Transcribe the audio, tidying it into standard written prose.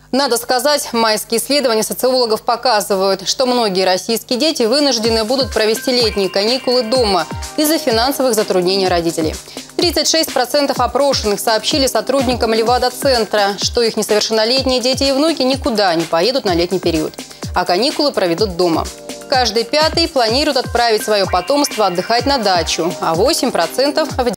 Надо сказать, майские исследования социологов показывают, что многие российские дети вынуждены будут провести летние каникулы дома из-за финансовых затруднений родителей. 36% опрошенных сообщили сотрудникам Левада-центра, что их несовершеннолетние дети и внуки никуда не поедут на летний период, а каникулы проведут дома. Каждый пятый планирует отправить свое потомство отдыхать на дачу, а 8% в